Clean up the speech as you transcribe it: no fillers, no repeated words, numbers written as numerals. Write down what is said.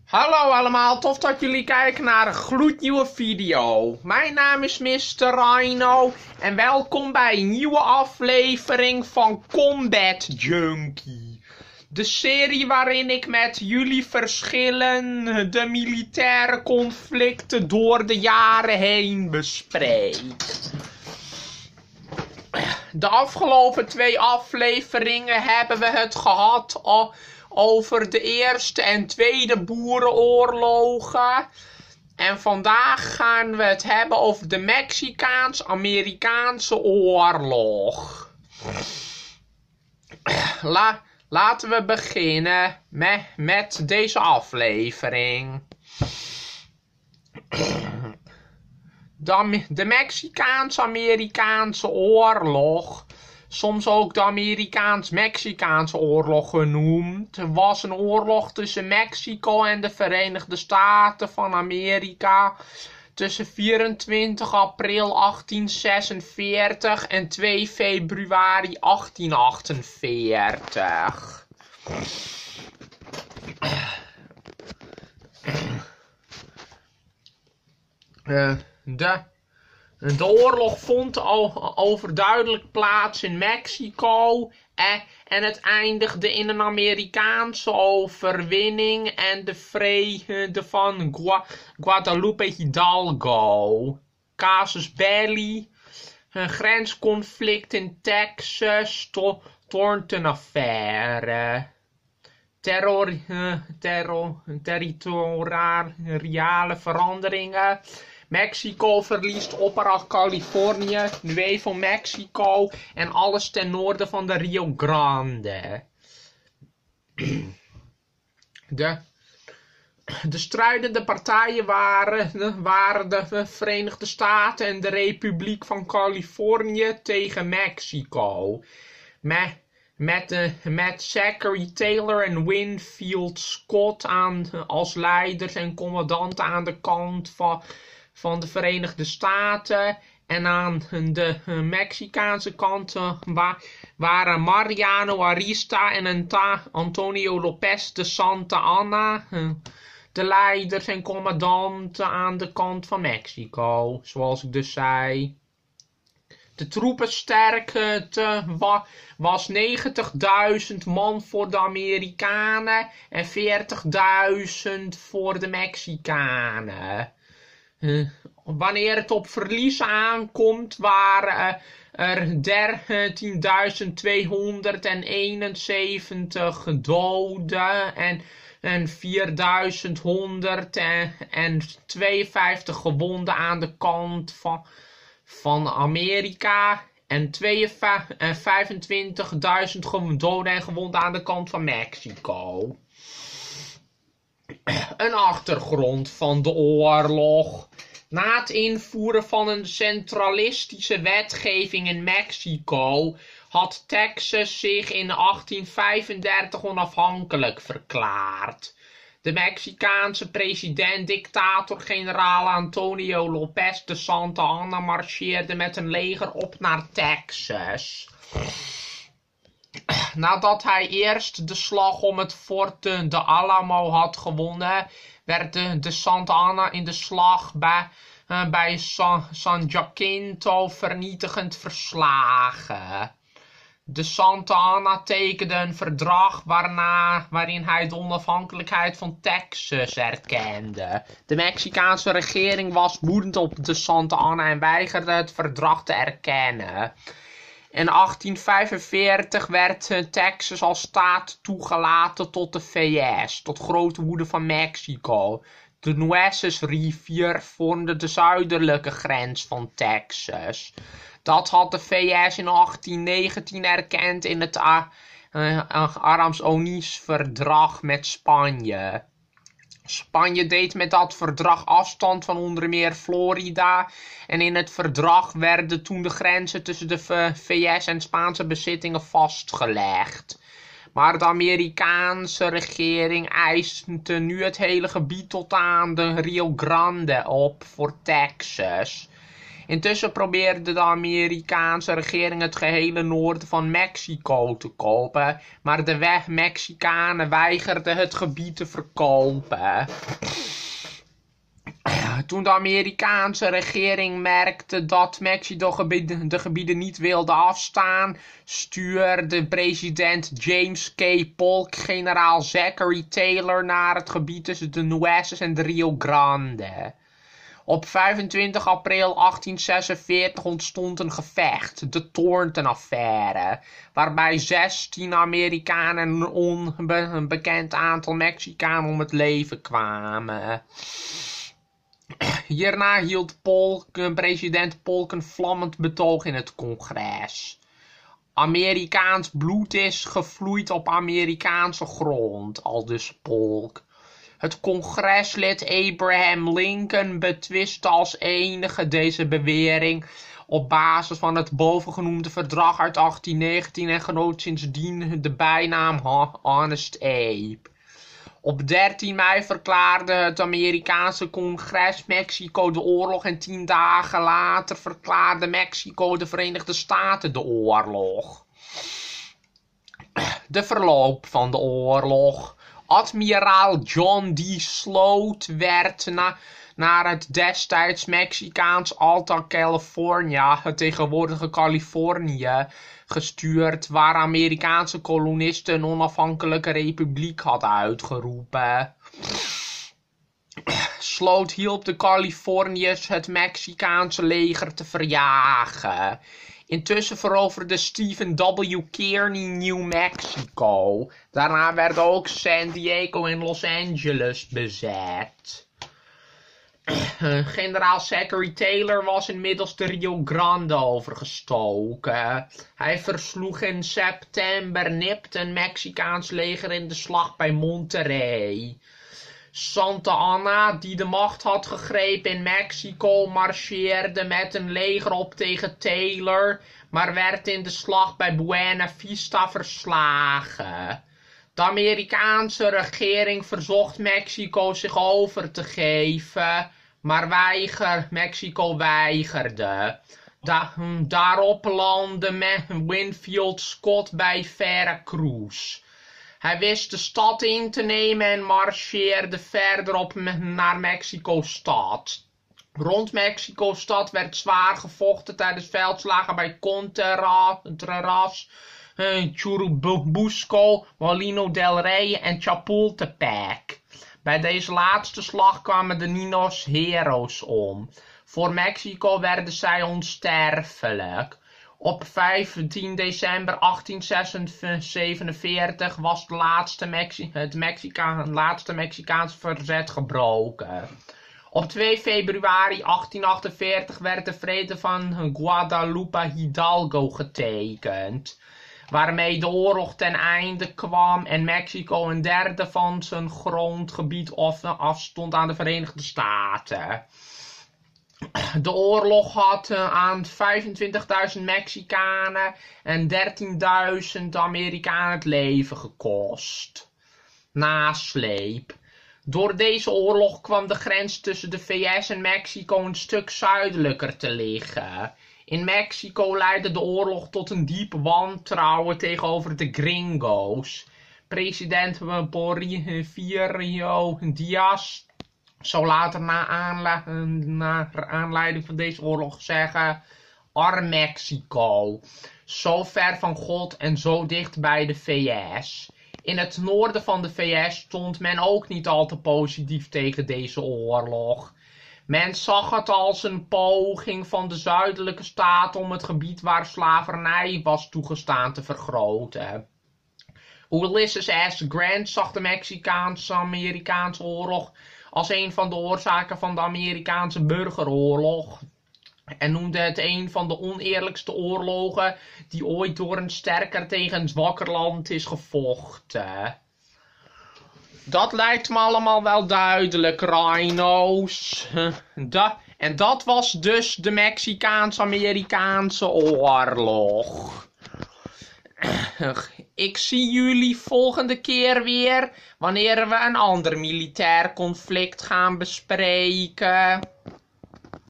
Hallo allemaal, tof dat jullie kijken naar een gloednieuwe video. Mijn naam is Mr. Rhino en welkom bij een nieuwe aflevering van Combat Junkie. De serie waarin ik met jullie verschillende militaire conflicten door de jaren heen bespreek. De afgelopen 2 afleveringen hebben we het gehad over de Eerste en Tweede Boerenoorlogen. En vandaag gaan we het hebben over de Mexicaans-Amerikaanse oorlog. Laten we beginnen met deze aflevering. De Mexicaans-Amerikaanse oorlog, soms ook de Amerikaans-Mexicaanse oorlog genoemd, was een oorlog tussen Mexico en de Verenigde Staten van Amerika tussen 24 april 1846 en 2 februari 1848. De oorlog vond overduidelijk plaats in Mexico en het eindigde in een Amerikaanse overwinning en de vrede van Guadalupe Hidalgo. Casus belli, een grensconflict in Texas, Thornton-affaire. Territoriale veranderingen. Mexico verliest Opera Californië, Nuevo Mexico en alles ten noorden van de Rio Grande. De strijdende partijen waren de Verenigde Staten en de Republiek van Californië tegen Mexico. Met Zachary Taylor en Winfield Scott als leiders en commandanten aan de kant van de Verenigde Staten. En aan de Mexicaanse kant waren Mariano Arista en Antonio Lopez de Santa Anna de leiders en commandanten aan de kant van Mexico, zoals ik dus zei. De troepensterkte was 90.000 man voor de Amerikanen en 40.000 voor de Mexicanen. Wanneer het op verlies aankomt, waren er 13.271 doden en 4.152 gewonden aan de kant van Amerika en 25.000 doden en gewonden aan de kant van Mexico. Een achtergrond van de oorlog. Na het invoeren van een centralistische wetgeving in Mexico had Texas zich in 1835 onafhankelijk verklaard. De Mexicaanse president-dictator-generaal Antonio Lopez de Santa Anna marcheerde met een leger op naar Texas. Nadat hij eerst de slag om het fort de Alamo had gewonnen, werd de Santa Anna in de slag bij San Jacinto vernietigend verslagen. De Santa Anna tekende een verdrag waarin hij de onafhankelijkheid van Texas erkende. De Mexicaanse regering was woedend op de Santa Anna en weigerde het verdrag te erkennen. In 1845 werd Texas als staat toegelaten tot de VS, tot grote woede van Mexico. De Nueces rivier vormde de zuidelijke grens van Texas. Dat had de VS in 1819 erkend in het Arams-Onis-verdrag met Spanje. Spanje deed met dat verdrag afstand van onder meer Florida en in het verdrag werden toen de grenzen tussen de VS en Spaanse bezittingen vastgelegd. Maar de Amerikaanse regering eiste nu het hele gebied tot aan de Rio Grande op voor Texas. Intussen probeerde de Amerikaanse regering het gehele noorden van Mexico te kopen, maar de Mexicanen weigerden het gebied te verkopen. Toen de Amerikaanse regering merkte dat Mexico de gebieden niet wilde afstaan, stuurde president James K. Polk generaal Zachary Taylor naar het gebied tussen de Nueces en de Rio Grande. Op 25 april 1846 ontstond een gevecht, de Thornton-affaire, waarbij 16 Amerikanen en een onbekend aantal Mexicanen om het leven kwamen. Hierna hield president Polk een vlammend betoog in het congres. Amerikaans bloed is gevloeid op Amerikaanse grond, aldus Polk. Het congreslid Abraham Lincoln betwiste als enige deze bewering op basis van het bovengenoemde verdrag uit 1819 en genoot sindsdien de bijnaam Honest Abe. Op 13 mei verklaarde het Amerikaanse congres Mexico de oorlog en 10 dagen later verklaarde Mexico de Verenigde Staten de oorlog. De verloop van de oorlog. Admiraal John D. Sloat werd naar het destijds Mexicaans Alta California, het tegenwoordige Californië, gestuurd, waar Amerikaanse kolonisten een onafhankelijke republiek hadden uitgeroepen. Sloat hielp de Californiërs het Mexicaanse leger te verjagen. Intussen veroverde Stephen W. Kearny New Mexico. Daarna werden ook San Diego en Los Angeles bezet. Generaal Zachary Taylor was inmiddels de Rio Grande overgestoken. Hij versloeg in september nipt een Mexicaans leger in de slag bij Monterrey. Santa Anna, die de macht had gegrepen in Mexico, marcheerde met een leger op tegen Taylor, maar werd in de slag bij Buena Vista verslagen. De Amerikaanse regering verzocht Mexico zich over te geven, maar Mexico weigerde. Daarop landde Winfield Scott bij Veracruz. Hij wist de stad in te nemen en marcheerde verderop naar Mexico-stad. Rond Mexico-stad werd zwaar gevochten tijdens veldslagen bij Contreras, Churubusco, Molino del Rey en Chapultepec. Bij deze laatste slag kwamen de Ninos Heroes om. Voor Mexico werden zij onsterfelijk. Op 15 december 1847 was het laatste Mexicaanse verzet gebroken. Op 2 februari 1848 werd de vrede van Guadalupe Hidalgo getekend, waarmee de oorlog ten einde kwam en Mexico een derde van zijn grondgebied afstond aan de Verenigde Staten. De oorlog had aan 25.000 Mexicanen en 13.000 Amerikanen het leven gekost. Nasleep. Door deze oorlog kwam de grens tussen de VS en Mexico een stuk zuidelijker te liggen. In Mexico leidde de oorlog tot een diep wantrouwen tegenover de gringo's. President Porfirio Diaz zou later naar aanleiding van deze oorlog zeggen: Arm Mexico, zo ver van God en zo dicht bij de VS. In het noorden van de VS stond men ook niet al te positief tegen deze oorlog. Men zag het als een poging van de zuidelijke staten om het gebied waar slavernij was toegestaan te vergroten. Ulysses S. Grant zag de Mexicaans-Amerikaanse oorlog als een van de oorzaken van de Amerikaanse burgeroorlog en noemde het een van de oneerlijkste oorlogen die ooit door een sterker tegen een zwakker land is gevochten. Dat lijkt me allemaal wel duidelijk, rhino's. En dat was dus de Mexicaans-Amerikaanse oorlog. Ik zie jullie volgende keer weer, wanneer we een ander militair conflict gaan bespreken.